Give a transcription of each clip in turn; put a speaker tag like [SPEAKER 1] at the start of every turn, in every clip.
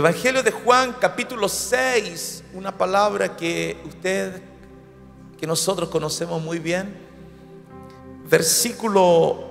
[SPEAKER 1] Evangelio de Juan, capítulo 6, una palabra que nosotros conocemos muy bien. Versículo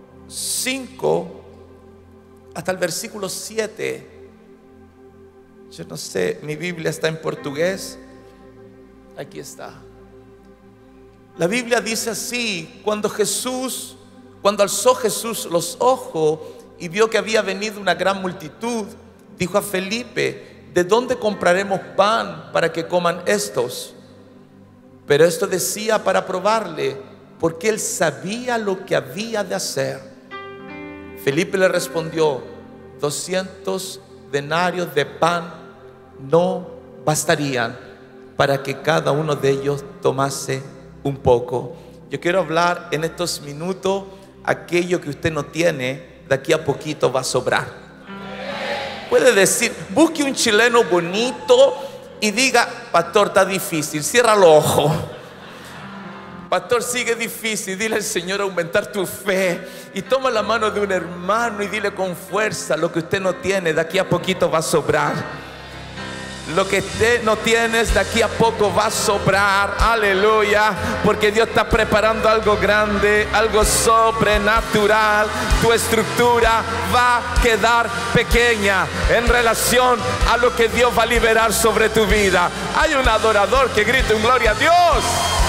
[SPEAKER 1] 5 hasta el versículo 7. Yo no sé, mi Biblia está en portugués. Aquí está. La Biblia dice así: cuando alzó Jesús los ojos y vio que había venido una gran multitud, dijo a Felipe: ¿de dónde compraremos pan para que coman estos? Pero esto decía para probarle, porque él sabía lo que había de hacer. Felipe le respondió: 200 denarios de pan no bastarían para que cada uno de ellos tomase un poco. Yo quiero hablar en estos minutos: aquello que usted no tiene, de aquí a poquito va a sobrar. Puede decir, busque un chileno bonito y diga: pastor, está difícil, cierra los ojos. Pastor, sigue difícil, dile al Señor aumentar tu fe. Y toma la mano de un hermano y dile con fuerza: lo que usted no tiene, de aquí a poquito va a sobrar. Lo que usted no tiene, de aquí a poco va a sobrar. Aleluya. Porque Dios está preparando algo grande, algo sobrenatural. Tu estructura va a quedar pequeña en relación a lo que Dios va a liberar sobre tu vida. Hay un adorador que grita un gloria a Dios.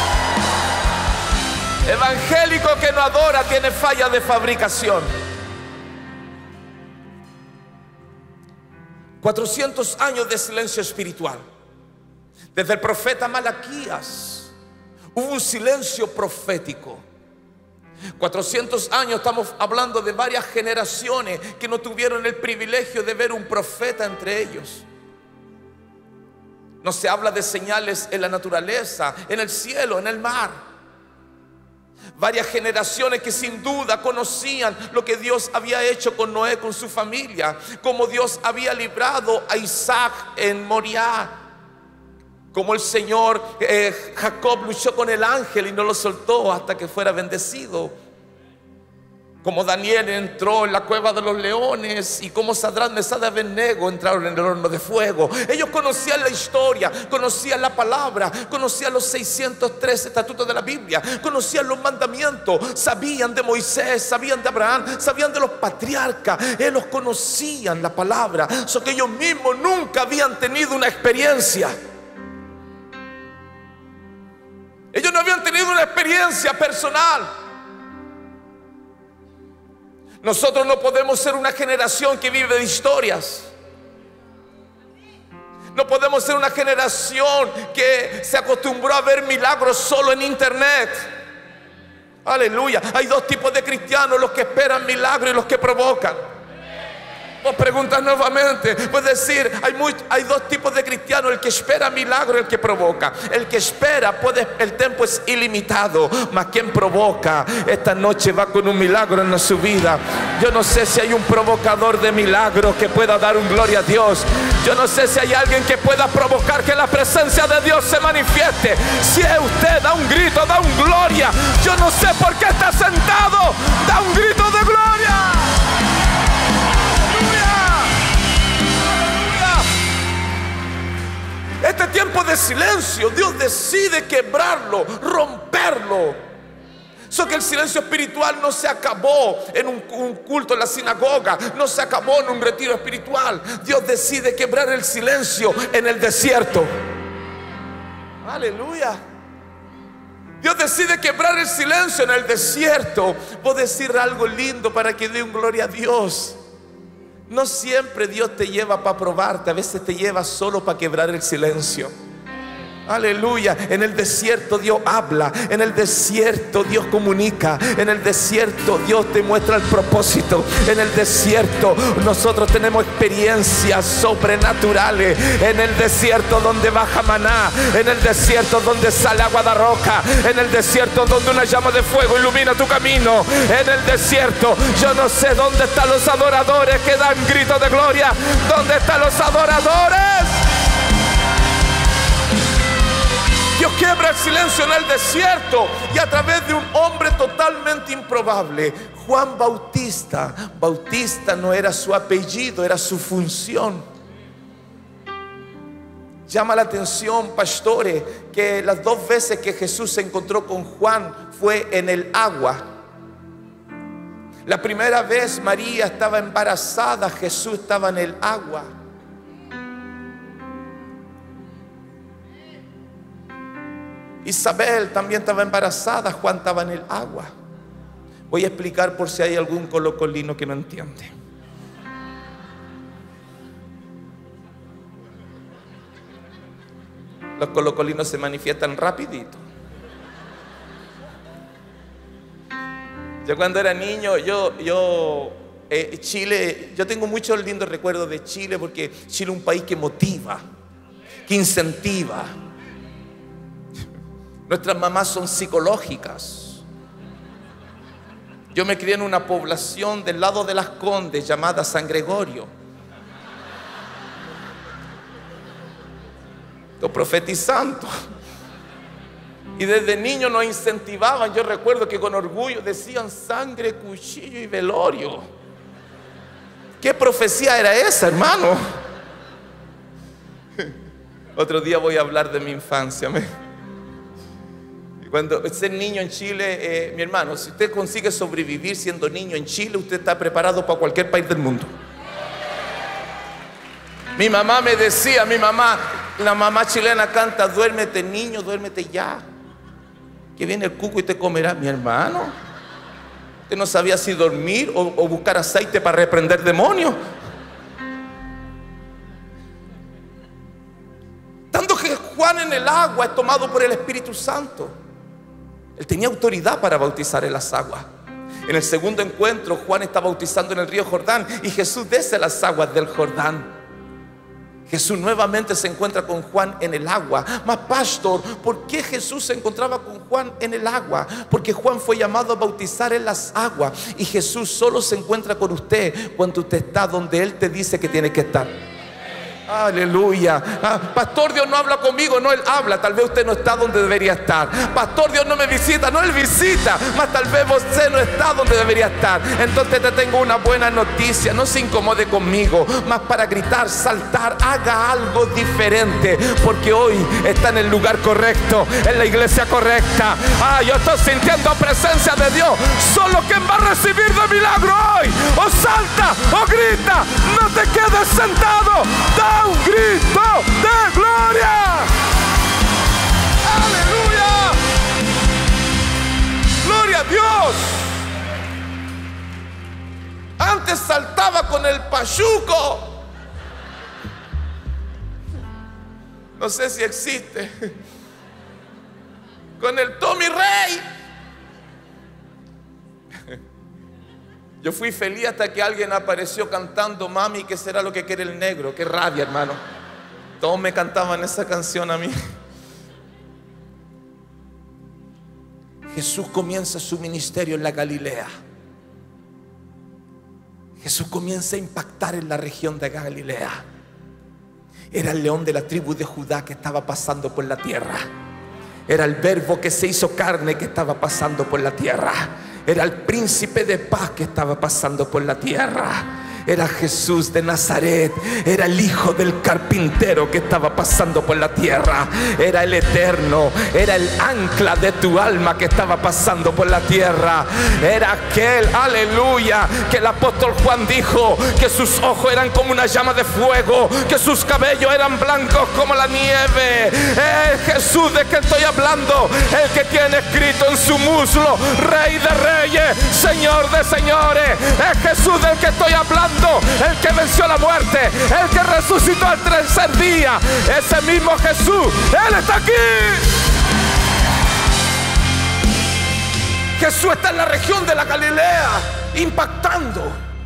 [SPEAKER 1] Evangélico que no adora tiene falla de fabricación. 400 años de silencio espiritual. Desde el profeta Malaquías hubo un silencio profético. 400 años, estamos hablando de varias generaciones que no tuvieron el privilegio de ver un profeta entre ellos. No se habla de señales en la naturaleza, en el cielo, en el mar. Varias generaciones que sin duda conocían lo que Dios había hecho con Noé, con su familia, como Dios había librado a Isaac en Moriah, como el Señor Jacob luchó con el ángel y no lo soltó hasta que fuera bendecido, como Daniel entró en la cueva de los leones y como Sadrach, Mesach y Abednego entraron en el horno de fuego. Ellos conocían la historia, conocían la palabra, conocían los 603 estatutos de la Biblia, conocían los mandamientos, sabían de Moisés, sabían de Abraham, sabían de los patriarcas. Ellos conocían la palabra, solo que ellos mismos nunca habían tenido una experiencia. Ellos no habían tenido una experiencia personal. Nosotros no podemos ser una generación que vive de historias. No podemos ser una generación que se acostumbró a ver milagros solo en internet. Aleluya. Hay dos tipos de cristianos: los que esperan milagros y los que provocan. Vos preguntas nuevamente, puedes decir, hay dos tipos de cristianos: el que espera milagro y el que provoca. El que espera, el tiempo es ilimitado, mas quien provoca esta noche va con un milagro en su vida. Yo no sé si hay un provocador de milagros que pueda dar un gloria a Dios. Yo no sé si hay alguien que pueda provocar que la presencia de Dios se manifieste. Si es usted, da un grito, da un gloria. Yo no sé por qué está sentado, da un grito de gloria. Este tiempo de silencio, Dios decide quebrarlo, romperlo. Que el silencio espiritual no se acabó en un culto en la sinagoga, no se acabó en un retiro espiritual. Dios decide quebrar el silencio en el desierto. Aleluya. Dios decide quebrar el silencio en el desierto. Puedo decir algo lindo para que dé un gloria a Dios. No siempre Dios te lleva para probarte, a veces te lleva solo para quebrar el silencio. Aleluya. En el desierto Dios habla, en el desierto Dios comunica, en el desierto Dios te muestra el propósito. En el desierto nosotros tenemos experiencias sobrenaturales. En el desierto donde baja maná, en el desierto donde sale agua de roca, en el desierto donde una llama de fuego ilumina tu camino. En el desierto yo no sé dónde están los adoradores que dan gritos de gloria. ¿Dónde están los adoradores? Dios quiebra el silencio en el desierto y a través de un hombre totalmente improbable, Juan Bautista. Bautista no era su apellido, era su función. Llama la atención, pastores, que las 2 veces que Jesús se encontró con Juan fue en el agua. La primera vez María estaba embarazada, Jesús estaba en el agua. Isabel también estaba embarazada, Juan estaba en el agua. Voy a explicar por si hay algún colocolino que no entiende. Los colocolinos se manifiestan rapidito. Yo cuando era niño, Chile, yo tengo muchos lindos recuerdos de Chile, porque Chile es un país que motiva, que incentiva. Nuestras mamás son psicológicas. Yo me crié en una población del lado de Las Condes llamada San Gregorio. Estoy profetizando. Y desde niños nos incentivaban. Yo recuerdo que con orgullo decían sangre, cuchillo y velorio. ¿Qué profecía era esa, hermano? Otro día voy a hablar de mi infancia. Cuando ser niño en Chile, mi hermano, si usted consigue sobrevivir siendo niño en Chile, usted está preparado para cualquier país del mundo. Mi mamá me decía, la mamá chilena canta: duérmete niño, duérmete ya, que viene el cuco y te comerá. Mi hermano, usted no sabía si dormir o buscar aceite para reprender demonios. Tanto que Juan en el agua es tomado por el Espíritu Santo. Él tenía autoridad para bautizar en las aguas. En el segundo encuentro, Juan está bautizando en el río Jordán y Jesús desce las aguas del Jordán. Jesús nuevamente se encuentra con Juan en el agua. Mas, pastor, ¿por qué Jesús se encontraba con Juan en el agua? Porque Juan fue llamado a bautizar en las aguas, y Jesús solo se encuentra con usted cuando usted está donde Él te dice que tiene que estar. Aleluya. Pastor, Dios no habla conmigo. No, Él habla. Tal vez usted no está donde debería estar. Pastor, Dios no me visita. No, Él visita. Mas tal vez usted no está donde debería estar. Entonces te tengo una buena noticia. No se incomode conmigo, mas para gritar, saltar, haga algo diferente, porque hoy está en el lugar correcto, en la iglesia correcta. Yo estoy sintiendo presencia de Dios. Solo quien va a recibir de milagro hoy, o salta o grita. No te quedes sentado. Da un grito de gloria. Aleluya. Gloria a Dios. Antes saltaba con el pachuco. No sé si existe. Con el Tommy Rey. Yo fui feliz hasta que alguien apareció cantando: mami, ¿qué será lo que quiere el negro? Qué rabia, hermano. Todos me cantaban esa canción a mí. Jesús comienza su ministerio en la Galilea. Jesús comienza a impactar en la región de Galilea. Era el león de la tribu de Judá que estaba pasando por la tierra. Era el verbo que se hizo carne que estaba pasando por la tierra. Era el príncipe de paz que estaba pasando por la tierra. Era Jesús de Nazaret. Era el hijo del carpintero que estaba pasando por la tierra. Era el eterno. Era el ancla de tu alma que estaba pasando por la tierra. Era aquel, aleluya, que el apóstol Juan dijo que sus ojos eran como una llama de fuego, que sus cabellos eran blancos como la nieve. Es Jesús de que estoy hablando, el que tiene escrito en su muslo: Rey de reyes, Señor de señores. Es Jesús del que estoy hablando, el que venció la muerte, el que resucitó al tercer día. Ese mismo Jesús, Él está aquí. Jesús está en la región de la Galilea, impactando.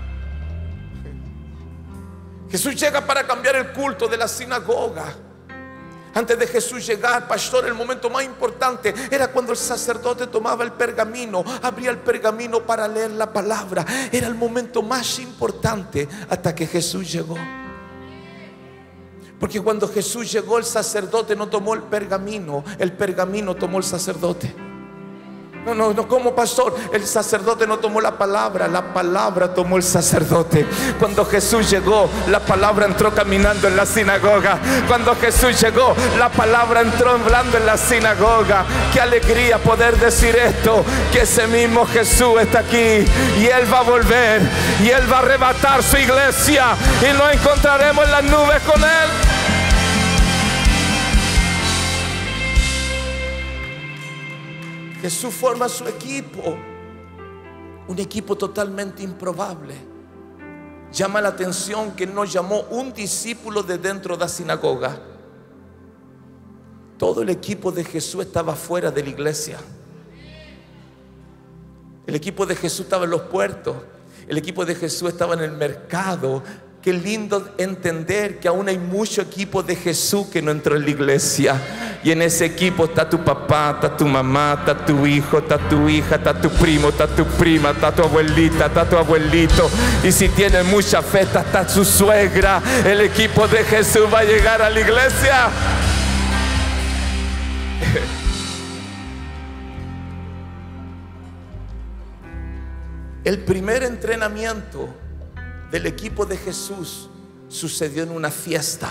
[SPEAKER 1] Jesús llega para cambiar el culto de la sinagoga. Antes de Jesús llegar, pastor, el momento más importante era cuando el sacerdote tomaba el pergamino, abría el pergamino para leer la palabra. Era el momento más importante hasta que Jesús llegó. Porque cuando Jesús llegó, el sacerdote no tomó el pergamino tomó el sacerdote. No, como pastor, el sacerdote no tomó la palabra tomó el sacerdote. Cuando Jesús llegó, la palabra entró caminando en la sinagoga. Cuando Jesús llegó, la palabra entró hablando en la sinagoga. Qué alegría poder decir esto, que ese mismo Jesús está aquí y Él va a volver y Él va a arrebatar su iglesia y nos encontraremos en las nubes con Él. Jesús forma su equipo, un equipo totalmente improbable. Llama la atención que no llamó un discípulo de dentro de la sinagoga. Todo el equipo de Jesús estaba fuera de la iglesia. El equipo de Jesús estaba en los puertos. El equipo de Jesús estaba en el mercado. Qué lindo entender que aún hay mucho equipo de Jesús que no entró en la iglesia. Y en ese equipo está tu papá, está tu mamá, está tu hijo, está tu hija, está tu primo, está tu prima, está tu abuelita, está tu abuelito. Y si tiene mucha fe, está su suegra. El equipo de Jesús va a llegar a la iglesia. El primer entrenamiento del equipo de Jesús sucedió en una fiesta.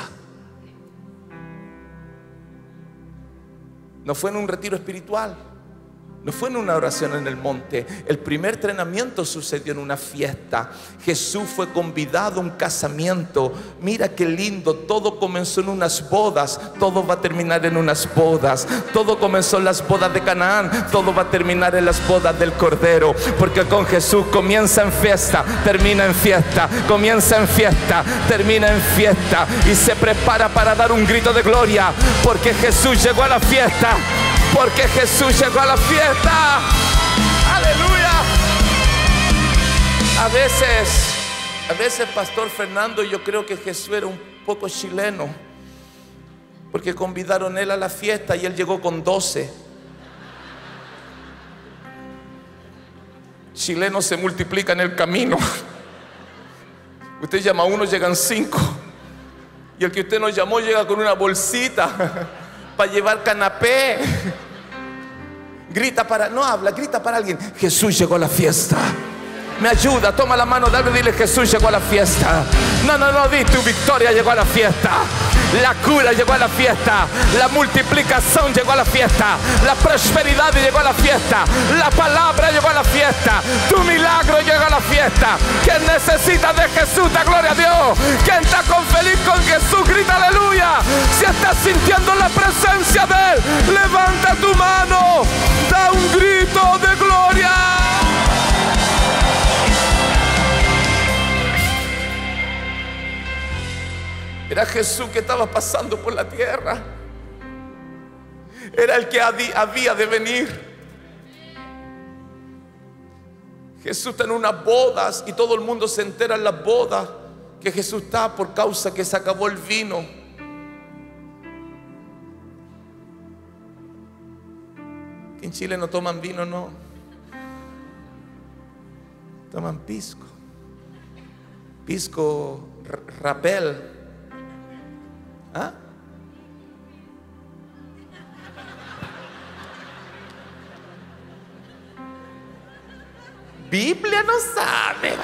[SPEAKER 1] No fue en un retiro espiritual, no fue en una oración en el monte. El primer entrenamiento sucedió en una fiesta. Jesús fue convidado a un casamiento. Mira qué lindo, todo comenzó en unas bodas, todo va a terminar en unas bodas. Todo comenzó en las bodas de Canaán, todo va a terminar en las bodas del Cordero. Porque con Jesús comienza en fiesta, termina en fiesta, comienza en fiesta, termina en fiesta. Y se prepara para dar un grito de gloria, porque Jesús llegó a la fiesta. Porque Jesús llegó a la fiesta. Aleluya. A veces Pastor Fernando, yo creo que Jesús era un poco chileno, porque convidaron a él a la fiesta y él llegó con 12. Chilenos se multiplican en el camino. Usted llama a uno, llegan 5. Y el que usted nos llamó llega con una bolsita para llevar canapé. Grita para alguien. Jesús llegó a la fiesta. Me ayuda, toma la mano, dale, dile: Jesús llegó a la fiesta. No, di, tu victoria llegó a la fiesta. La cura llegó a la fiesta. La multiplicación llegó a la fiesta. La prosperidad llegó a la fiesta. La palabra llegó a la fiesta. Tu milagro llegó a la fiesta. ¿Quién necesita de Jesús? Da gloria a Dios. ¿Quién está feliz con Jesús? Grita aleluya. Si estás sintiendo la presencia de Él, levanta tu mano, da un grito de gloria. Era Jesús que estaba pasando por la tierra. Era el que había de venir. Jesús está en unas bodas y todo el mundo se entera en las bodas que Jesús está por causa que se acabó el vino. Que en Chile no toman vino, no. Toman pisco. Pisco rapel. ¿Ah? Biblia no sabe.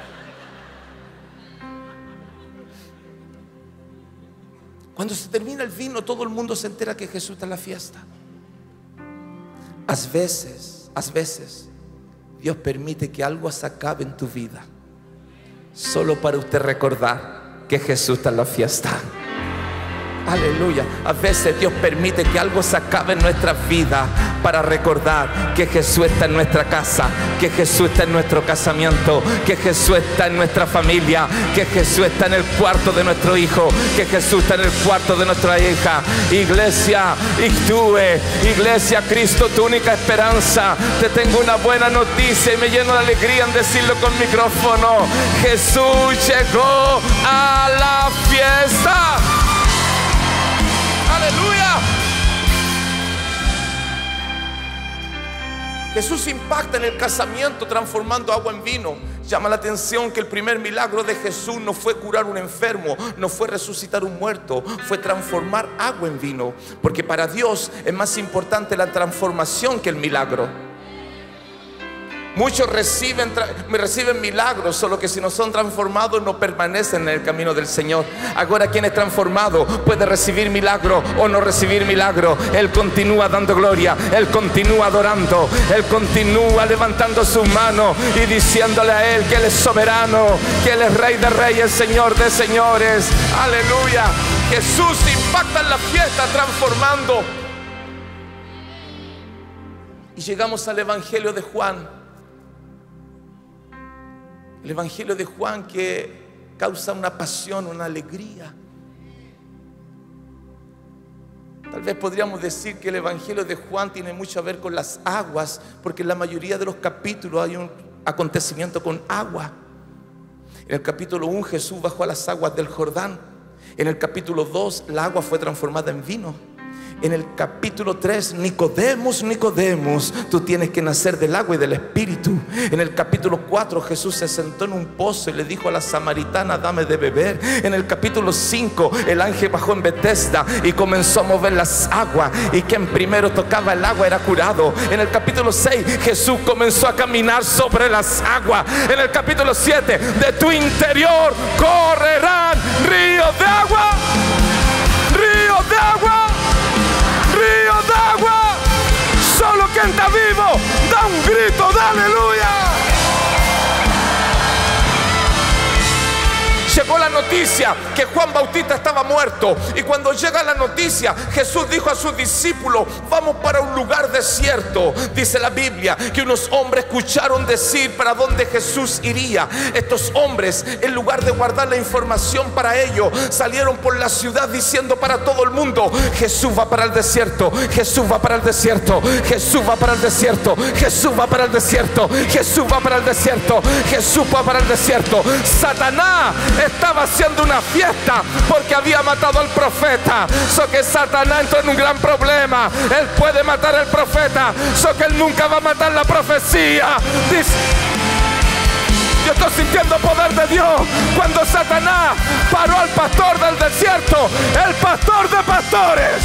[SPEAKER 1] Cuando se termina el vino, todo el mundo se entera que Jesús está en la fiesta. A veces Dios permite que algo se acabe en tu vida, solo para usted recordar que Jesús está en la fiesta. Aleluya. A veces Dios permite que algo se acabe en nuestra vida para recordar que Jesús está en nuestra casa, que Jesús está en nuestro casamiento, que Jesús está en nuestra familia, que Jesús está en el cuarto de nuestro hijo, que Jesús está en el cuarto de nuestra hija. Iglesia, Iglesia Cristo, tu única esperanza. Te tengo una buena noticia y me lleno de alegría en decirlo con micrófono. Jesús llegó a la fiesta. Aleluya. Jesús impacta en el casamiento transformando agua en vino. Llama la atención que el primer milagro de Jesús no fue curar un enfermo, no fue resucitar un muerto, fue transformar agua en vino. Porque para Dios es más importante la transformación que el milagro. Muchos reciben milagros, solo que si no son transformados no permanecen en el camino del Señor. Ahora, quien es transformado puede recibir milagro o no recibir milagro. Él continúa dando gloria, Él continúa adorando, Él continúa levantando sus manos y diciéndole a Él que Él es soberano, que Él es Rey de reyes, Señor de señores. Aleluya. Jesús impacta en la fiesta transformando. Y llegamos al Evangelio de Juan. El Evangelio de Juan, que causa una pasión, una alegría. Tal vez podríamos decir que el Evangelio de Juan tiene mucho a ver con las aguas, porque en la mayoría de los capítulos hay un acontecimiento con agua. En el capítulo 1 Jesús bajó a las aguas del Jordán. En el capítulo 2 la agua fue transformada en vino. En el capítulo 3, Nicodemos, tú tienes que nacer del agua y del Espíritu. En el capítulo 4, Jesús se sentó en un pozo y le dijo a la samaritana, dame de beber. En el capítulo 5, el ángel bajó en Betesda y comenzó a mover las aguas, y quien primero tocaba el agua era curado. En el capítulo 6, Jesús comenzó a caminar sobre las aguas. En el capítulo 7, de tu interior correrán ríos de agua, ríos de agua, ríos de agua. Solo quien está vivo da un grito de aleluya. Llegó la noticia que Juan Bautista estaba muerto, y cuando llega la noticia, Jesús dijo a sus discípulos, vamos para un lugar desierto. Dice la Biblia que unos hombres escucharon decir para dónde Jesús iría. Estos hombres, en lugar de guardar la información para ellos, salieron por la ciudad diciendo para todo el mundo, Jesús va para el desierto, Jesús va para el desierto, Jesús va para el desierto, Jesús va para el desierto, Jesús va para el desierto, Jesús va para el desierto. Satanás estaba haciendo una fiesta porque había matado al profeta. So que Satanás entró en un gran problema. Él puede matar al profeta, so que él nunca va a matar la profecía. Dice, yo estoy sintiendo poder de Dios. Cuando Satanás paró al pastor del desierto, el pastor de pastores,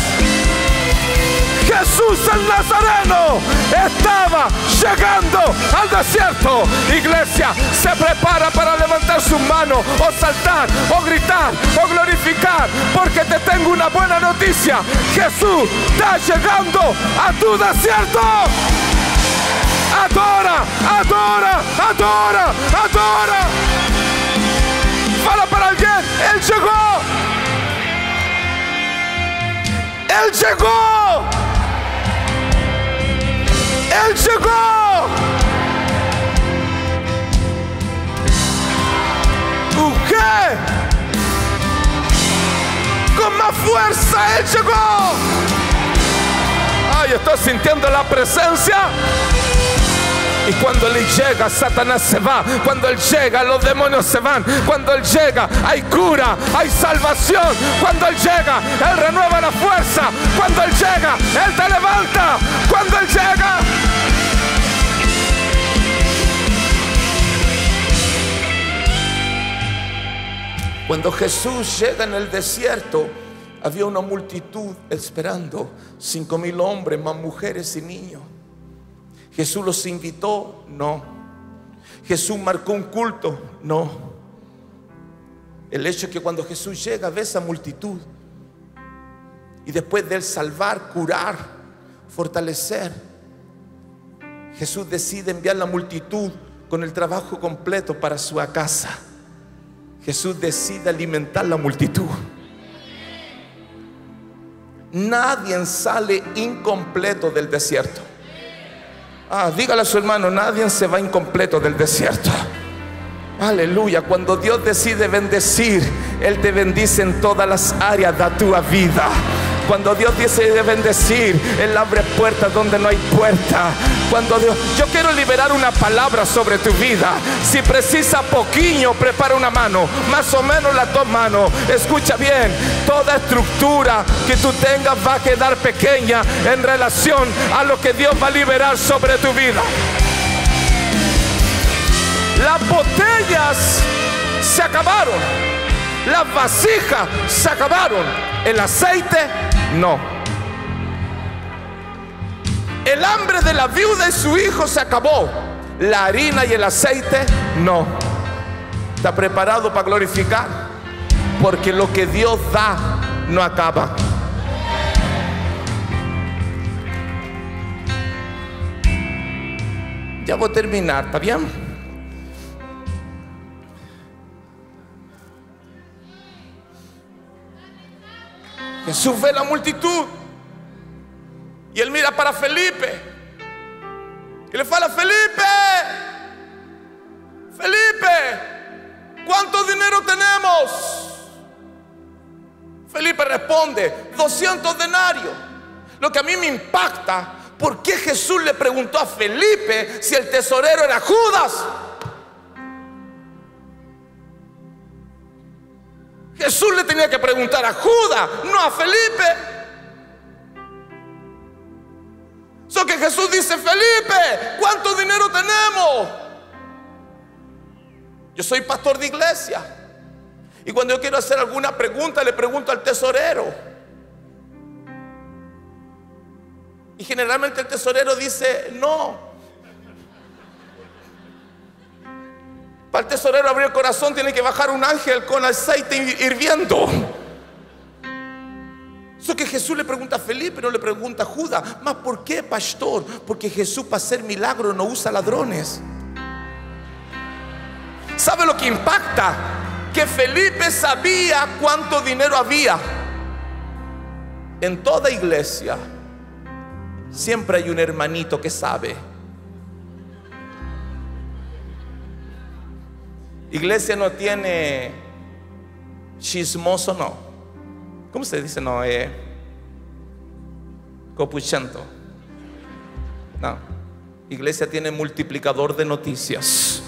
[SPEAKER 1] Jesús el Nazareno, estaba llegando al desierto. Iglesia, se prepara para levantar sus manos, o saltar, o gritar, o glorificar, porque te tengo una buena noticia. Jesús está llegando a tu desierto. Adora, adora, adora, adora. Para alguien, Él llegó. Él llegó. Él llegó. ¿Qué? Con más fuerza Él llegó. Ay, estoy sintiendo la presencia. Y cuando Él llega, Satanás se va. Cuando Él llega, los demonios se van. Cuando Él llega, hay cura, hay salvación. Cuando Él llega, Él renueva la fuerza. Cuando Él llega, Él te levanta. Cuando Él llega. Cuando Jesús llega en el desierto, había una multitud esperando, 5,000 hombres, más mujeres y niños. ¿Jesús los invitó? No. ¿Jesús marcó un culto? No. El hecho es que cuando Jesús llega, ve esa multitud, y después de Él salvar, curar, fortalecer, Jesús decide enviar la multitud con el trabajo completo para su casa. Jesús decide alimentar la multitud. Nadie sale incompleto del desierto. Dígale a su hermano, nadie se va incompleto del desierto. Aleluya. Cuando Dios decide bendecir, Él te bendice en todas las áreas de tu vida. Cuando Dios decide bendecir, Él abre puertas donde no hay puerta. Cuando Dios, yo quiero liberar una palabra sobre tu vida. Si precisa poquillo, prepara una mano, más o menos las 2 manos. Escucha bien, toda estructura que tú tengas va a quedar pequeña en relación a lo que Dios va a liberar sobre tu vida. Las botellas se acabaron, las vasijas se acabaron, el aceite no. El hambre de la viuda y su hijo se acabó. La harina y el aceite, no. ¿Está preparado para glorificar? Porque lo que Dios da no acaba. Ya voy a terminar, ¿está bien? Jesús ve la multitud y él mira para Felipe y le fala: Felipe, Felipe, ¿cuánto dinero tenemos? Felipe responde: 200 denarios. Lo que a mí me impacta, ¿por qué Jesús le preguntó a Felipe si el tesorero era Judas? Jesús le tenía que preguntar a Judas, no a Felipe. So que Jesús dice: Felipe, ¿cuánto dinero tenemos? Yo soy pastor de iglesia y cuando yo quiero hacer alguna pregunta le pregunto al tesorero. Y generalmente el tesorero dice no. Para el tesorero abrir el corazón tiene que bajar un ángel con aceite hirviendo. Eso que Jesús le pregunta a Felipe, no le pregunta a Judas. ¿Más por qué, pastor? Porque Jesús para hacer milagros no usa ladrones. ¿Sabe lo que impacta? Que Felipe sabía cuánto dinero había. En toda iglesia siempre hay un hermanito que sabe. Iglesia no tiene chismoso, no. ¿Cómo se dice? No, copuchento. No. Iglesia tiene multiplicador de noticias.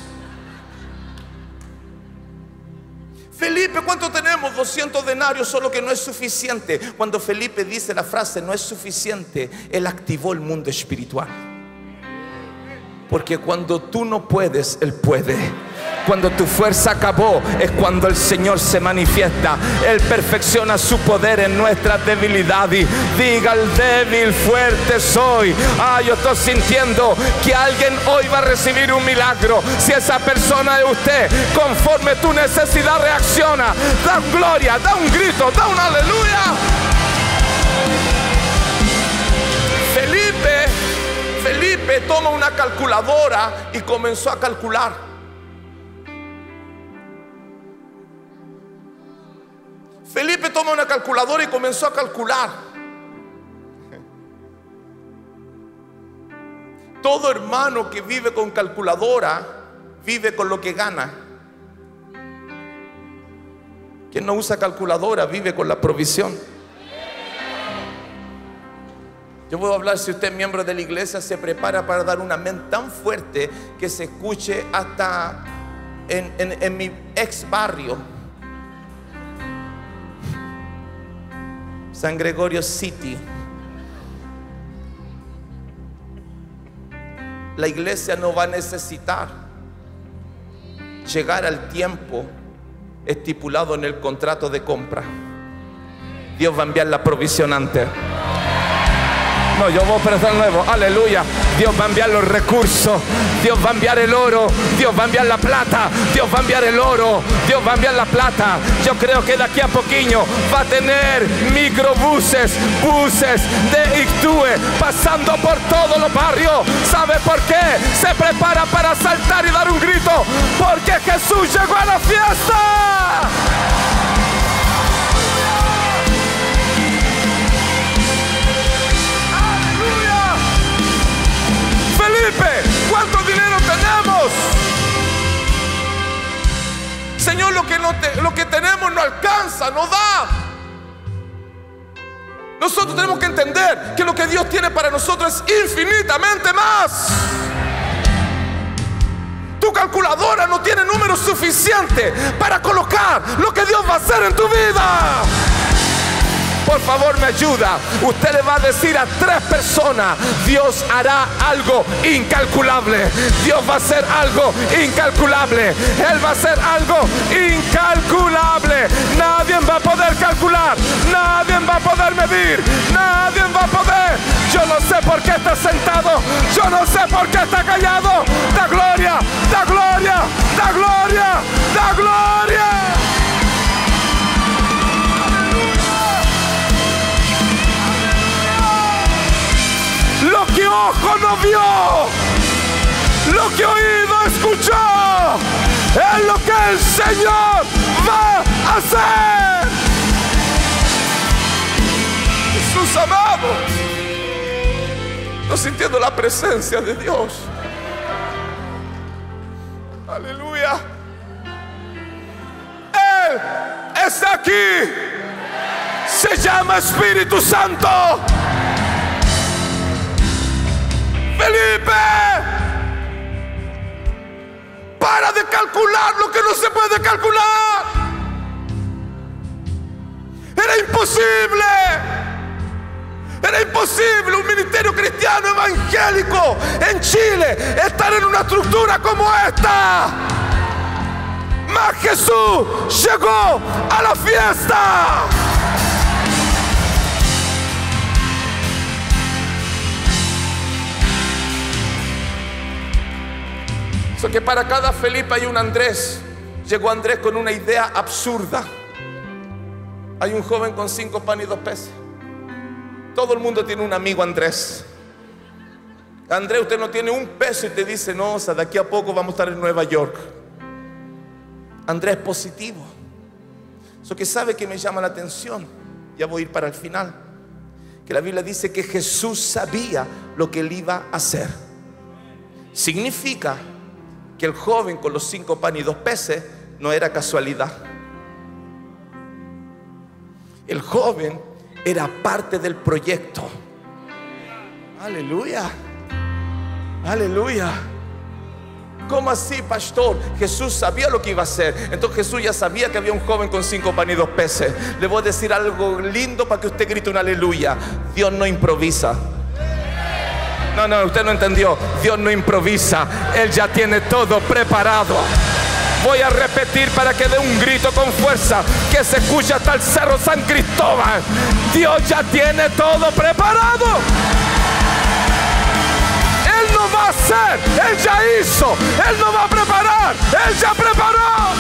[SPEAKER 1] Felipe, ¿cuánto tenemos? 200 denarios, solo que no es suficiente. Cuando Felipe dice la frase no es suficiente, él activó el mundo espiritual. Porque cuando tú no puedes, Él puede. Cuando tu fuerza acabó, es cuando el Señor se manifiesta. Él perfecciona su poder en nuestras debilidades. Diga el débil, fuerte soy. Yo estoy sintiendo que alguien hoy va a recibir un milagro. Si esa persona es usted, conforme tu necesidad reacciona, da gloria, da un grito, da un aleluya. Felipe toma una calculadora y comenzó a calcular. Felipe toma una calculadora y comenzó a calcular. Todo hermano que vive con calculadora vive con lo que gana. Quien no usa calculadora vive con la provisión. Yo puedo hablar, si usted es miembro de la iglesia, se prepara para dar un amén tan fuerte que se escuche hasta en mi ex barrio, San Gregorio City. La iglesia no va a necesitar llegar al tiempo estipulado en el contrato de compra. Dios va a enviar la provisión antes. No, yo voy a empezar nuevo, aleluya. Dios va a enviar los recursos, Dios va a enviar el oro, Dios va a enviar la plata, Dios va a enviar el oro, Dios va a enviar la plata. Yo creo que de aquí a poquillo va a tener microbuses, buses de Ictúe pasando por todos los barrios. ¿Sabe por qué? Se prepara para saltar y dar un grito, porque Jesús llegó a la fiesta. Felipe, ¿cuánto dinero tenemos? Señor, lo que tenemos no alcanza, no da. Nosotros tenemos que entender que lo que Dios tiene para nosotros es infinitamente más. Tu calculadora no tiene números suficientes para colocar lo que Dios va a hacer en tu vida. Por favor, me ayuda. Usted le va a decir a 3 personas: Dios hará algo incalculable. Dios va a hacer algo incalculable. Él va a hacer algo incalculable. Nadie va a poder calcular. Nadie va a poder medir. Nadie va a poder. Yo no sé por qué está sentado. Yo no sé por qué está callado. Da gloria, da gloria, da gloria, da gloria. Lo que ojo no vio, lo que oído escuchó, es lo que el Señor va a hacer. Jesús amado, no sintiendo la presencia de Dios. Aleluya. Él está aquí. Se llama Espíritu Santo. Felipe, para de calcular lo que no se puede calcular. Era imposible. Era imposible un ministerio cristiano evangélico en Chile estar en una estructura como esta. Mas Jesús llegó a la fiesta. So que para cada Felipe hay un Andrés. Llegó Andrés con una idea absurda. Hay un joven con 5 panes y 2 peces. Todo el mundo tiene un amigo Andrés. Andrés, usted no tiene un peso y te dice, no, o sea, de aquí a poco vamos a estar en Nueva York. Andrés es positivo. Eso que sabe que me llama la atención. Ya voy a ir para el final. Que la Biblia dice que Jesús sabía lo que él iba a hacer. Significa que el joven con los 5 panes y 2 peces no era casualidad. El joven era parte del proyecto. Aleluya. Aleluya. ¿Cómo así, pastor? Jesús sabía lo que iba a hacer. Entonces Jesús ya sabía que había un joven con 5 panes y 2 peces. Le voy a decir algo lindo para que usted grite un aleluya. Dios no improvisa. No, usted no entendió. Dios no improvisa. Él ya tiene todo preparado. Voy a repetir para que dé un grito con fuerza que se escuche hasta el Cerro San Cristóbal. Dios ya tiene todo preparado. Él no va a hacer, Él ya hizo. Él no va a preparar, Él ya preparó.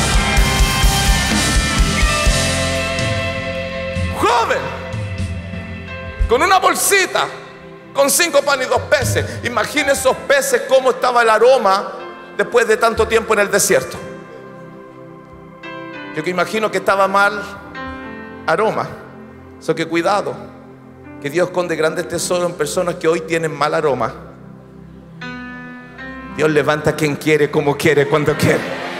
[SPEAKER 1] Joven, con una bolsita, con 5 panes y 2 peces. Imagine esos peces, cómo estaba el aroma después de tanto tiempo en el desierto. Yo que imagino que estaba mal aroma. Eso que cuidado, que Dios esconde grandes tesoros en personas que hoy tienen mal aroma. Dios levanta a quien quiere, como quiere, cuando quiere.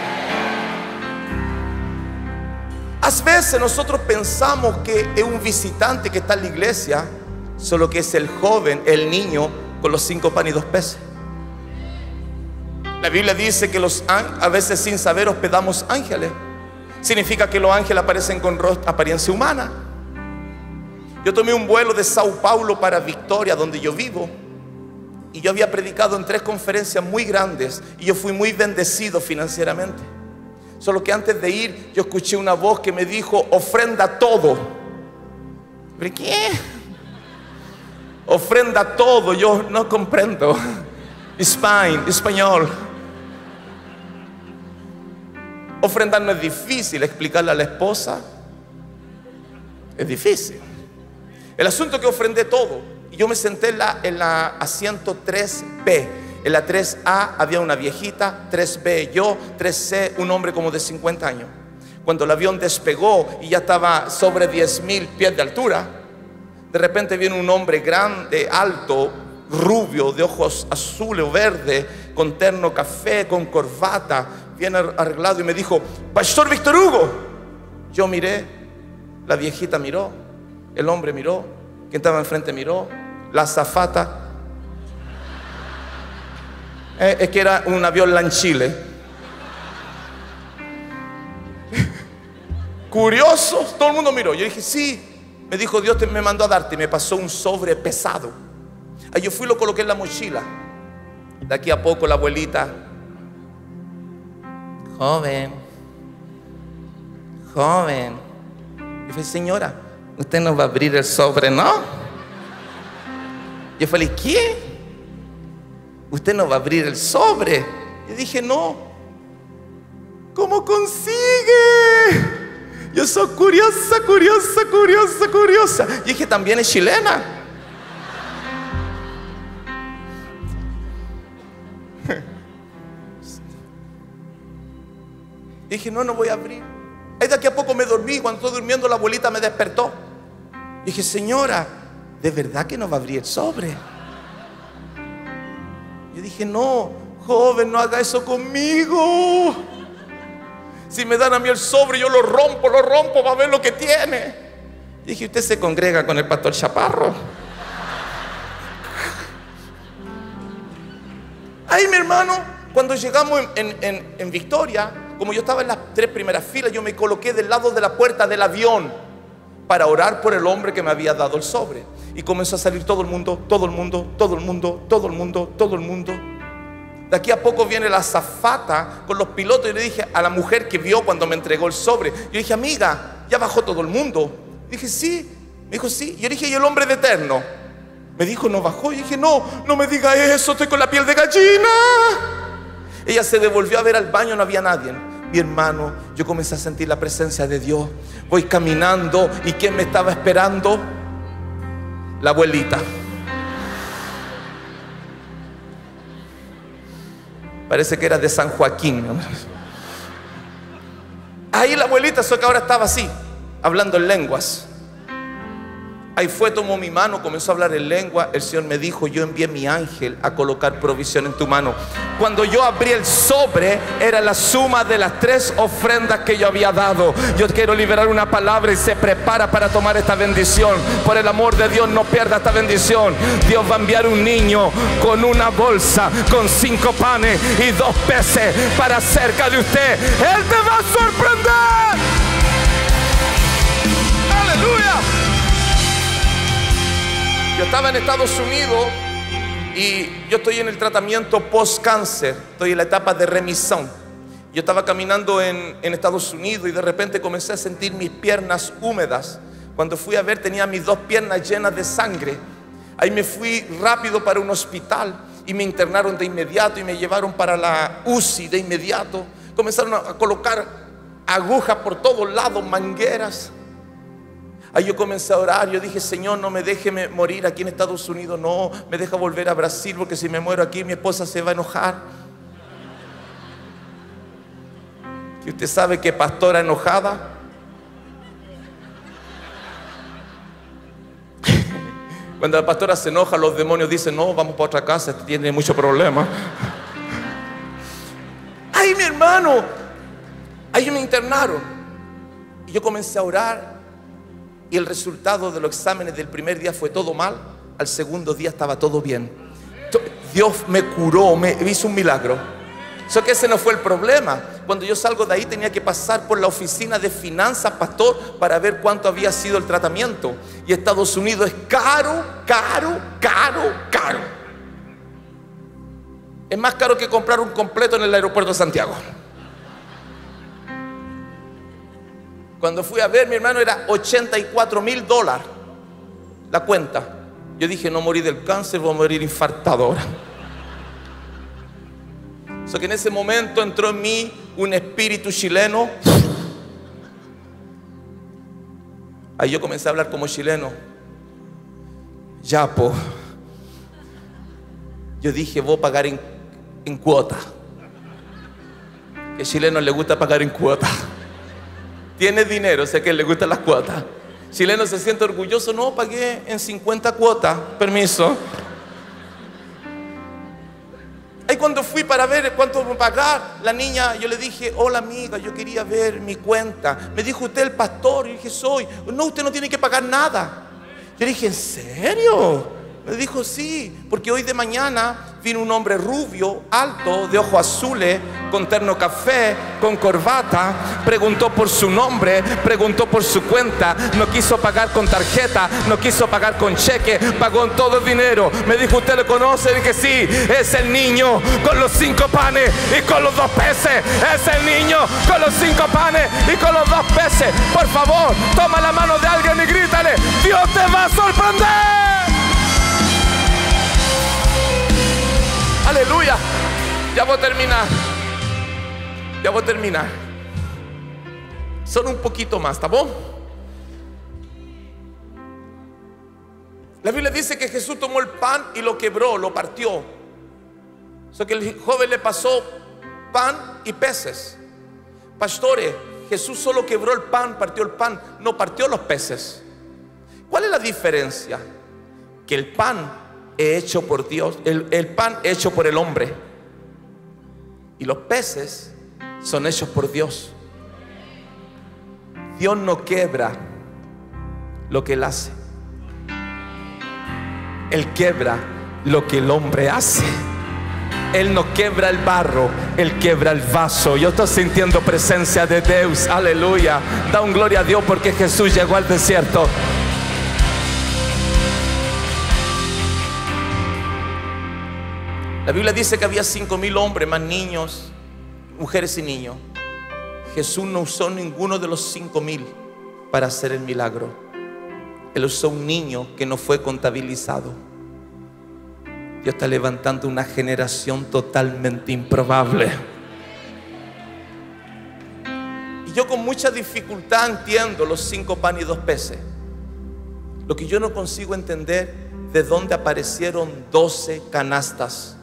[SPEAKER 1] A veces nosotros pensamos que es un visitante que está en la iglesia, solo que es el joven, el niño con los 5 panes y 2 peces. La Biblia dice que a veces sin saber hospedamos ángeles. Significa que los ángeles aparecen con apariencia humana. Yo tomé un vuelo de Sao Paulo para Victoria, donde yo vivo, y yo había predicado en 3 conferencias muy grandes, y yo fui muy bendecido financieramente. Solo que antes de ir, yo escuché una voz que me dijo, ofrenda todo. ¿Pero qué? Ofrenda todo. Yo no comprendo español. Ofrendar no es difícil, explicarle a la esposa es difícil. El asunto es que ofrendé todo. Y yo me senté en la asiento 3B. En la 3A había una viejita, 3B yo, 3C un hombre como de 50 años. Cuando el avión despegó y ya estaba sobre 10.000 pies de altura, de repente viene un hombre grande, alto, rubio, de ojos azules o verdes, con terno café, con corbata, bien arreglado, y me dijo, Pastor Víctor Hugo. Yo miré, la viejita miró, el hombre miró, quien estaba enfrente miró, la azafata, es que era un avión Lanchile. Curioso, todo el mundo miró. Yo dije, sí. Me dijo, Dios me mandó a darte, y me pasó un sobre pesado. Ahí yo fui y lo coloqué en la mochila. De aquí a poco la abuelita, joven. Y dije, señora, usted no va a abrir el sobre, ¿no? Yo falei, ¿qué? ¿Usted no va a abrir el sobre? Yo dije, no. ¿Cómo consigue? Yo soy curiosa. Y dije, también es chilena. Dije, no voy a abrir. Ahí de aquí a poco me dormí. Cuando estoy durmiendo, la abuelita me despertó. Dije, señora, ¿de verdad que no va a abrir el sobre? Yo dije, no, joven, no haga eso conmigo. Si me dan a mí el sobre, yo lo rompo, va a ver lo que tiene. Dije, usted se congrega con el pastor Chaparro. Ahí, mi hermano, cuando llegamos en Victoria, como yo estaba en las 3 primeras filas, yo me coloqué del lado de la puerta del avión para orar por el hombre que me había dado el sobre. Y comenzó a salir todo el mundo. De aquí a poco viene la azafata con los pilotos. Y le dije a la mujer que vio cuando me entregó el sobre, yo dije, amiga, ¿ya bajó todo el mundo? Dije, sí. Me dijo, sí. Yo dije, ¿y el hombre de eterno? Me dijo, no bajó. Y dije, no me diga eso, estoy con la piel de gallina. Ella se devolvió a ver al baño, no había nadie. Mi hermano, yo comencé a sentir la presencia de Dios. Voy caminando, ¿y quién me estaba esperando? La abuelita. Parece que era de San Joaquín. Ahí la abuelita, solo que ahora estaba así, hablando en lenguas. Ahí fue, tomó mi mano, comenzó a hablar en lengua. El Señor me dijo, yo envié mi ángel a colocar provisión en tu mano. Cuando yo abrí el sobre, era la suma de las 3 ofrendas que yo había dado. Yo quiero liberar una palabra y se prepara para tomar esta bendición. Por el amor de Dios, no pierda esta bendición. Dios va a enviar un niño con una bolsa, con 5 panes y 2 peces para cerca de usted. Él te va a sorprender. Aleluya. Yo estaba en Estados Unidos y yo estoy en el tratamiento post-cáncer. Estoy en la etapa de remisión. Yo estaba caminando en Estados Unidos y de repente comencé a sentir mis piernas húmedas. Cuando fui a ver, tenía mis 2 piernas llenas de sangre. Ahí me fui rápido para un hospital y me internaron de inmediato y me llevaron para la UCI de inmediato. Comenzaron a colocar agujas por todos lados, mangueras. Ahí yo comencé a orar. Yo dije, Señor, no me deje morir aquí en Estados Unidos. No, me deja volver a Brasil, porque si me muero aquí mi esposa se va a enojar. ¿Y usted sabe que pastora enojada? Cuando la pastora se enoja, los demonios dicen, no, vamos para otra casa, este tiene mucho problema. Ay, mi hermano, ahí me internaron. Y yo comencé a orar. Y el resultado de los exámenes del primer día fue todo mal. Al segundo día estaba todo bien. Dios me curó, me hizo un milagro. Eso que ese no fue el problema. Cuando yo salgo de ahí tenía que pasar por la oficina de finanzas, pastor, para ver cuánto había sido el tratamiento. Y Estados Unidos es caro. Es más caro que comprar un completo en el aeropuerto de Santiago. Cuando fui a ver, mi hermano, era $84,000 la cuenta. Yo dije, no morí del cáncer, voy a morir infartado ahora. So que en ese momento entró en mí un espíritu chileno. Ahí yo comencé a hablar como chileno. Ya, po. Yo dije, voy a pagar en cuota. Que a chilenos les gusta pagar en cuota. Tiene dinero, sé que le gustan las cuotas. Chileno se siente orgulloso. No, pagué en 50 cuotas. Permiso. Ahí cuando fui para ver cuánto pagar, la niña, yo le dije, hola amiga, yo quería ver mi cuenta. Me dijo, ¿usted el pastor? Y dije, soy. No, usted no tiene que pagar nada. Yo dije, ¿en serio? Me dijo, sí, porque hoy de mañana vino un hombre rubio, alto, de ojos azules, con terno café, con corbata. Preguntó por su nombre, preguntó por su cuenta. No quiso pagar con tarjeta, no quiso pagar con cheque, pagó en todo el dinero. Me dijo, ¿usted lo conoce? Dije, sí, es el niño con los 5 panes y con los 2 peces. Es el niño con los 5 panes y con los 2 peces. Por favor, toma la mano de alguien y grítale, Dios te va a sorprender. Aleluya. Ya voy a terminar. Ya voy a terminar. Solo un poquito más, ¿está bien? La Biblia dice que Jesús tomó el pan y lo quebró, lo partió. So que el joven le pasó pan y peces. Pastores, Jesús solo quebró el pan, partió el pan, no partió los peces. ¿Cuál es la diferencia? Que el pan es hecho por Dios, el pan es hecho por el hombre, y los peces son hechos por Dios. Dios no quebra lo que Él hace. Él quebra lo que el hombre hace. Él no quebra el barro, Él quebra el vaso. Yo estoy sintiendo presencia de Dios. Aleluya. Da un gloria a Dios porque Jesús llegó al desierto. La Biblia dice que había 5,000 hombres, más niños, mujeres y niños. Jesús no usó ninguno de los 5,000 para hacer el milagro. Él usó un niño que no fue contabilizado. Dios está levantando una generación totalmente improbable. Y yo con mucha dificultad entiendo los 5 panes y 2 peces. Lo que yo no consigo entender, de dónde aparecieron 12 canastas.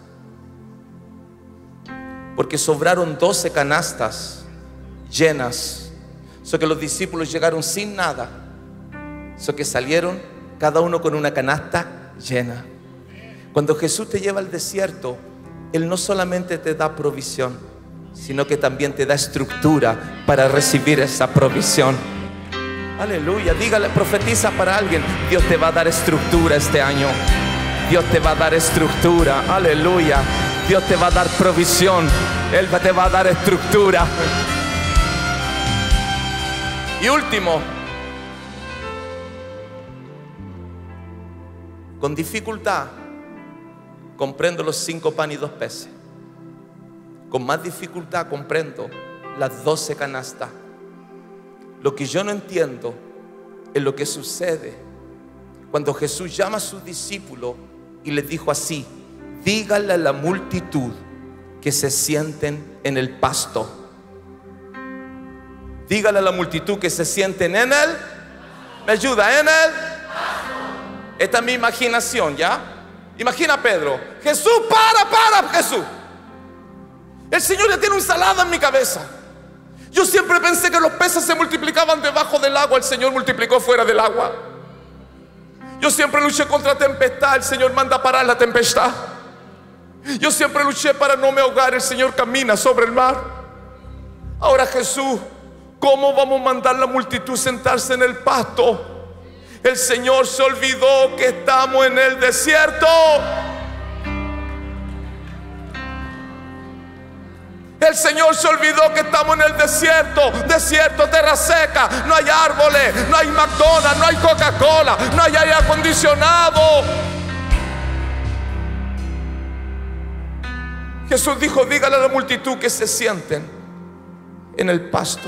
[SPEAKER 1] Porque sobraron 12 canastas llenas. So que los discípulos llegaron sin nada. So que salieron cada uno con una canasta llena. Cuando Jesús te lleva al desierto, Él no solamente te da provisión, sino que también te da estructura para recibir esa provisión. Aleluya. Dígale, profetiza para alguien: Dios te va a dar estructura este año. Dios te va a dar estructura. Aleluya. Dios te va a dar provisión. Él te va a dar estructura. Y último, con dificultad comprendo los 5 panes y 2 peces. Con más dificultad comprendo las 12 canastas. Lo que yo no entiendo es lo que sucede cuando Jesús llama a sus discípulos y les dijo así: díganle a la multitud que se sienten en el pasto. Díganle a la multitud que se sienten en él. ¿Me ayuda? En él. Esta es mi imaginación, ¿ya? Imagina a Pedro. Jesús, para, Jesús. El Señor ya tiene una ensalada en mi cabeza. Yo siempre pensé que los peces se multiplicaban debajo del agua. El Señor multiplicó fuera del agua. Yo siempre luché contra tempestad. El Señor manda parar la tempestad. Yo siempre luché para no me ahogar. El Señor camina sobre el mar. Ahora Jesús, ¿cómo vamos a mandar la multitud sentarse en el pasto? El Señor se olvidó que estamos en el desierto. El Señor se olvidó que estamos en el desierto. Desierto, tierra seca. No hay árboles, no hay McDonald's, no hay Coca-Cola, no hay aire acondicionado. Jesús dijo: dígale a la multitud que se sienten en el pasto.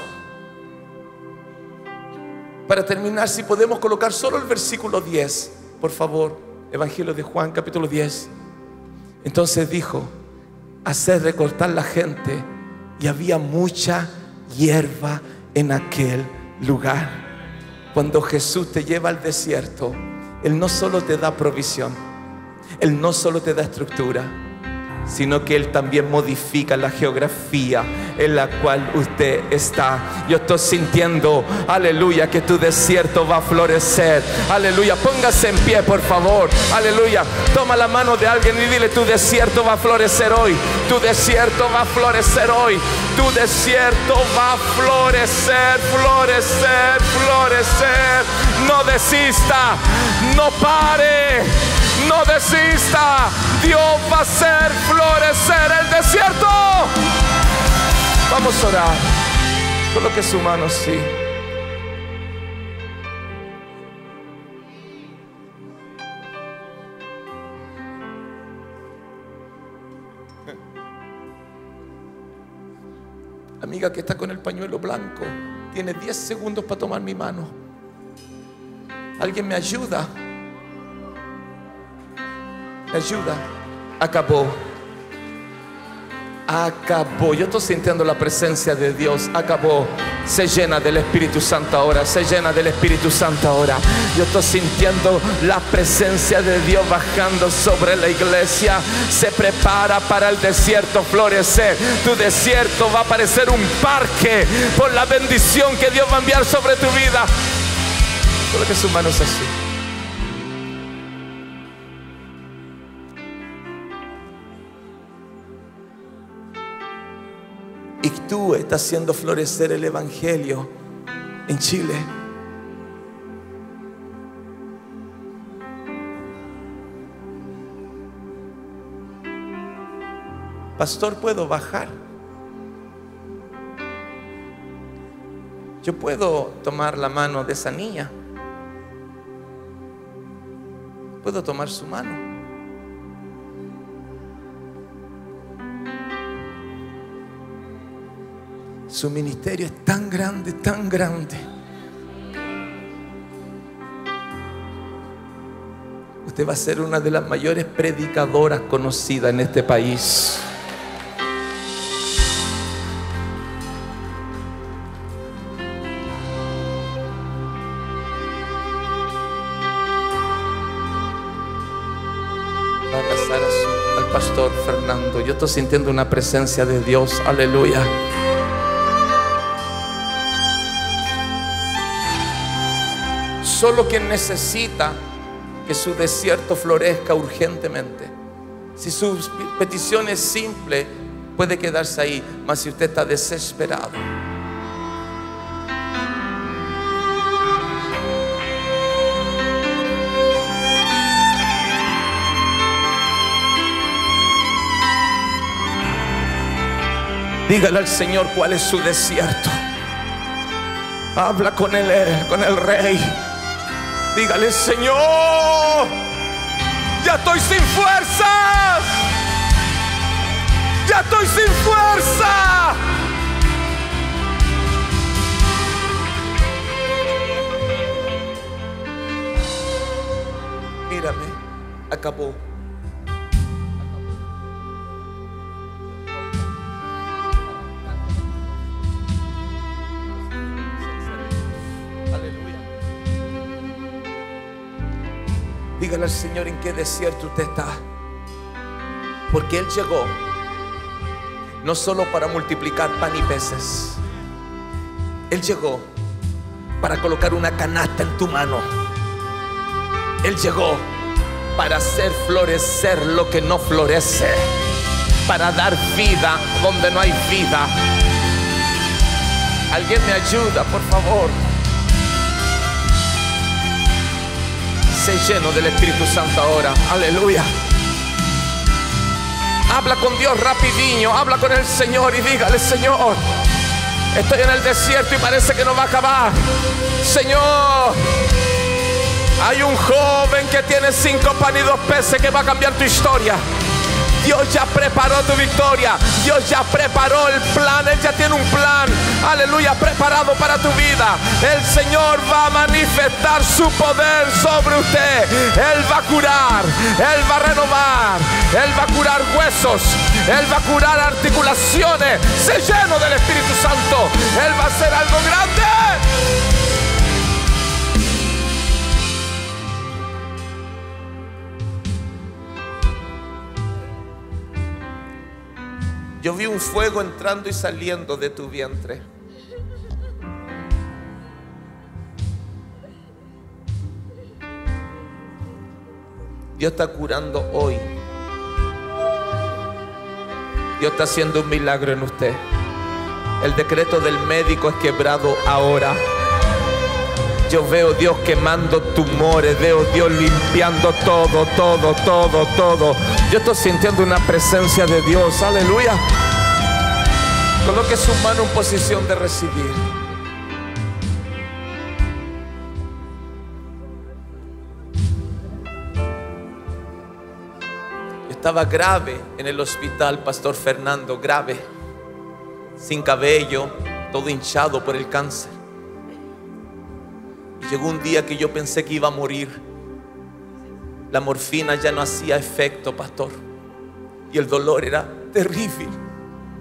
[SPEAKER 1] Para terminar, si podemos colocar solo el versículo 10, por favor. Evangelio de Juan, capítulo 10. Entonces dijo: hacer recortar la gente, y había mucha hierba en aquel lugar. Cuando Jesús te lleva al desierto, Él no solo te da provisión, Él no solo te da estructura, sino que Él también modifica la geografía en la cual usted está. Yo estoy sintiendo, aleluya, que tu desierto va a florecer. Aleluya, póngase en pie, por favor. Aleluya, toma la mano de alguien y dile: tu desierto va a florecer hoy. Tu desierto va a florecer hoy. Tu desierto va a florecer, florecer, florecer. No desista, no pare, no desista. Dios va a hacer florecer el desierto. Vamos a orar. Coloque su mano así. Amiga que está con el pañuelo blanco, tiene 10 segundos para tomar mi mano. ¿Alguien me ayuda? Me ayuda. Acabó. Acabó. Yo estoy sintiendo la presencia de Dios. Acabó. Se llena del Espíritu Santo ahora. Se llena del Espíritu Santo ahora. Yo estoy sintiendo la presencia de Dios bajando sobre la iglesia. Se prepara para el desierto florecer. Tu desierto va a parecer un parque por la bendición que Dios va a enviar sobre tu vida. Coloque sus manos así. Y tú estás haciendo florecer el evangelio en Chile. Pastor, ¿puedo bajar? Yo puedo tomar la mano de esa niña. Puedo tomar su mano. Su ministerio es tan grande, tan grande. Usted va a ser una de las mayores predicadoras conocidas en este país. Va a abrazar al pastor Fernando. Yo estoy sintiendo una presencia de Dios. Aleluya. Solo quien necesita que su desierto florezca urgentemente. Si su petición es simple, puede quedarse ahí. Mas si usted está desesperado, dígale al Señor cuál es su desierto. Habla con él, con el Rey. Dígale: Señor, ya estoy sin fuerzas. Ya estoy sin fuerza. Mírame, acabó. Dígale al Señor en qué desierto usted está. Porque Él llegó no solo para multiplicar pan y peces. Él llegó para colocar una canasta en tu mano. Él llegó para hacer florecer lo que no florece, para dar vida donde no hay vida. Alguien me ayuda, por favor. Sé lleno del Espíritu Santo ahora. Aleluya. Habla con Dios rapidinho. Habla con el Señor y dígale: Señor, estoy en el desierto y parece que no va a acabar. Señor, hay un joven que tiene 5 panes y 2 peces que va a cambiar tu historia. Dios ya preparó tu victoria. Dios ya preparó el plan. Él ya tiene un plan, aleluya, preparado para tu vida. El Señor va a manifestar su poder sobre usted. Él va a curar, Él va a renovar, Él va a curar huesos, Él va a curar articulaciones. Sé lleno del Espíritu Santo. Él va a hacer algo grande. Yo vi un fuego entrando y saliendo de tu vientre. Dios está curando hoy. Dios está haciendo un milagro en usted. El decreto del médico es quebrado ahora. Yo veo Dios quemando tumores, veo Dios limpiando todo. Yo estoy sintiendo una presencia de Dios, aleluya. Coloque su mano en posición de recibir. Estaba grave en el hospital, Pastor Fernando, grave, sin cabello, todo hinchado por el cáncer. Llegó un día que yo pensé que iba a morir. La morfina ya no hacía efecto, pastor, y el dolor era terrible.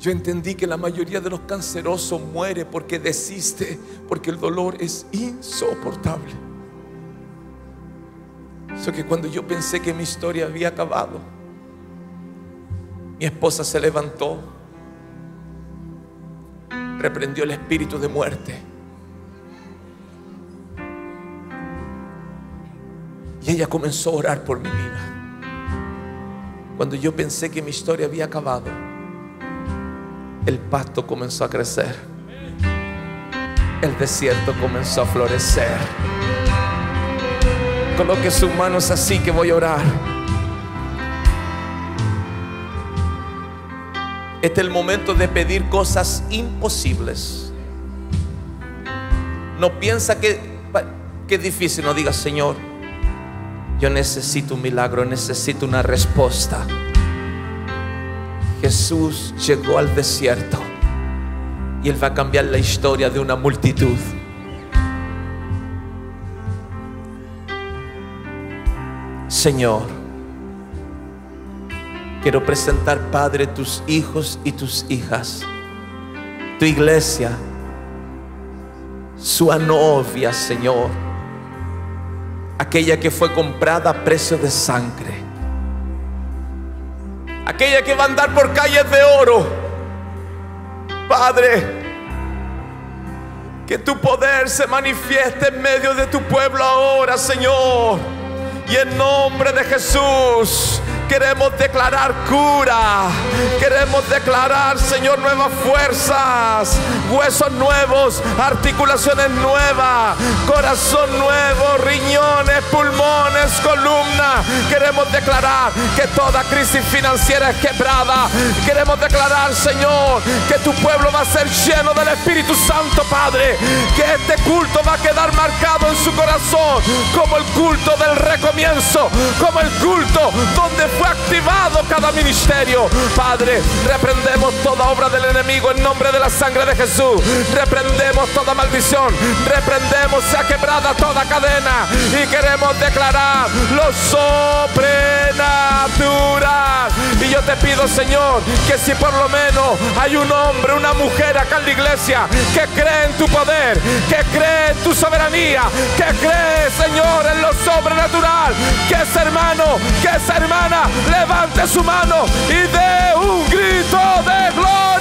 [SPEAKER 1] Yo entendí que la mayoría de los cancerosos muere porque desiste, porque el dolor es insoportable. Eso que cuando yo pensé que mi historia había acabado, mi esposa se levantó, reprendió el espíritu de muerte y ella comenzó a orar por mi vida. Cuando yo pensé que mi historia había acabado, el pasto comenzó a crecer, el desierto comenzó a florecer. Coloque sus manos así, que voy a orar. Este es el momento de pedir cosas imposibles. No piensa que es difícil. No diga: Señor, yo necesito un milagro, necesito una respuesta. Jesús llegó al desierto y Él va a cambiar la historia de una multitud. Señor, quiero presentar, Padre, tus hijos y tus hijas, tu iglesia, su novia, Señor, aquella que fue comprada a precio de sangre, aquella que va a andar por calles de oro. Padre, que tu poder se manifieste en medio de tu pueblo ahora, Señor. Y en nombre de Jesús queremos declarar cura. Queremos declarar, Señor, nuevas fuerzas, huesos nuevos, articulaciones nuevas, corazón nuevo, riñones, pulmones, columna. Queremos declarar que toda crisis financiera es quebrada. Queremos declarar, Señor, que tu pueblo va a ser lleno del Espíritu Santo, Padre. Que este culto va a quedar marcado en su corazón como el culto del recomienzo, como el culto donde fue activado cada ministerio. Padre, reprendemos toda obra del enemigo en nombre de la sangre de Jesús. Reprendemos toda maldición, reprendemos, sea quebrada toda cadena, y queremos declarar lo sobrenatural. Y yo te pido, Señor, que si por lo menos hay un hombre, una mujer acá en la iglesia que cree en tu poder, que cree en tu soberanía, que cree, Señor, en lo sobrenatural, que ese hermano, que esa hermana levante su mano y dé un grito de gloria.